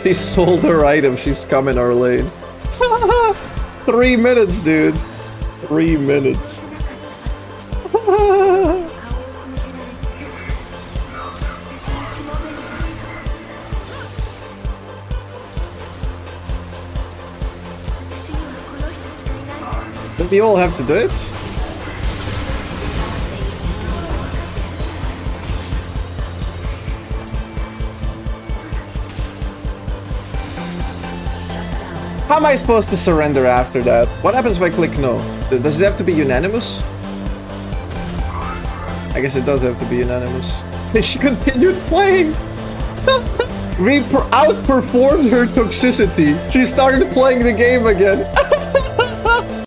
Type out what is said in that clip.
She sold her item. She's coming our lane. 3 minutes, dude. 3 minutes. Did we all have to do it? How am I supposed to surrender after that? What happens if I click no? Does it have to be unanimous? I guess it does have to be unanimous. She continued playing! We outperformed her toxicity. She started playing the game again.